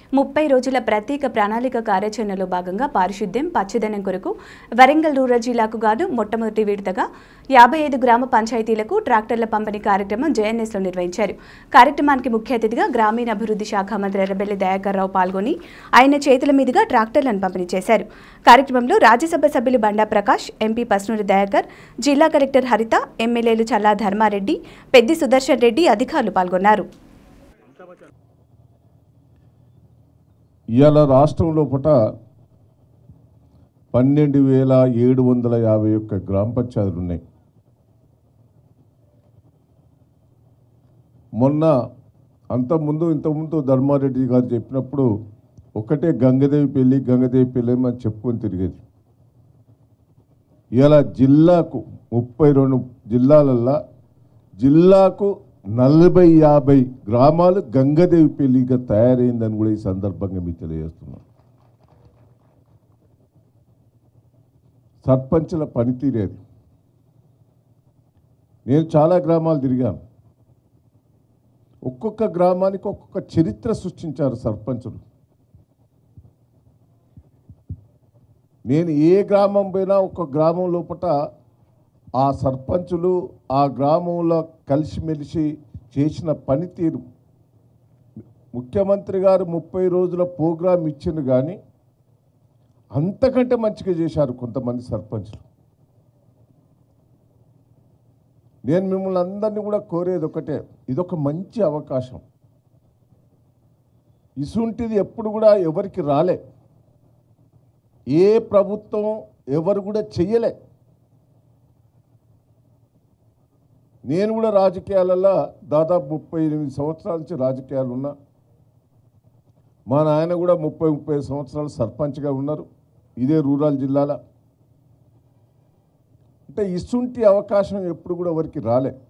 30 రోజుల ప్రత్యేక ప్రణాళిక కార్యాచరణలో భాగంగా పారిశుద్ధ్యం పచ్చదనం కొరకు వరంగల్ రూరల్ జిల్లాకు గాను మొట్టమొదటి విడతగా 55 గ్రామ పంచాయతీలకు ట్రాక్టర్ల పంపిణీ కార్యక్రమం జేఎన్ఎస్లో నిర్వహించారు. కార్యక్రమానికి ముఖ్య అతిథిగా గ్రామీణాభివృద్ధి శాఖ మంత్రి ఎర్రబెల్లి దయాకర్ రావు పాల్గొని ఆయన చేతుల మీదుగా ట్రాక్టర్లను పంపిణీ చేశారు. కార్యక్రమంలో రాజ్యసభ సభ్యులు బండా ప్రకాష్, ఎంపీ పస్నూరి దయాకర్, జిల్లా కలెక్టర్ హరిత, ఎమ్మెల్యేలు చల్లా ధర్మారెడ్డి, పెద్ది సుదర్శన్ రెడ్డి అధికారులు పాల్గొన్నారు. ఇవాళ రాష్ట్రంలో పూట 12,751 గ్రామ పంచాయతీలు ఉన్నాయి. ఇంతకుముందు ధర్మారెడ్డి గారు చెప్పినప్పుడు ఒకటే గంగదేవి పెళ్ళి అని చెప్పుకొని తిరిగేది. ఇవాళ జిల్లాకు 32 జిల్లాలల్లో జిల్లాకు 40-50 గ్రామాలు గంగదేవి పెళ్లిగా తయారైందని కూడా ఈ సందర్భంగా మీకు తెలియజేస్తున్నాం. సర్పంచుల పనితీరేది. నేను చాలా గ్రామాలు తిరిగాను. ఒక్కొక్క గ్రామానికి ఒక్కొక్క చరిత్ర సృష్టించారు సర్పంచులు. నేను ఏ గ్రామం పోయినా ఒక్క గ్రామం లోపల ఆ సర్పంచులు ఆ గ్రామంలో కలిసిమెలిసి చేసిన పనితీరు, ముఖ్యమంత్రి గారు 30 రోజుల ప్రోగ్రాం ఇచ్చింది కానీ అంతకంటే మంచిగా చేశారు కొంతమంది సర్పంచులు. నేను మిమ్మల్ని అందరినీ కూడా కోరేది ఒకటే, ఇదొక మంచి అవకాశం. ఇసుంటిది ఎప్పుడు కూడా ఎవరికి రాలే, ఏ ప్రభుత్వం ఎవరు కూడా చెయ్యలే. నేను కూడా రాజకీయాలలో దాదాపు 38 సంవత్సరాల నుంచి రాజకీయాలు ఉన్నా. మా నాయన కూడా 30-35 సంవత్సరాలు సర్పంచ్గా ఉన్నారు ఇదే రూరల్ జిల్లాలో. అంటే ఇసుంటి అవకాశం ఎప్పుడు కూడా ఎవరికి రాలే.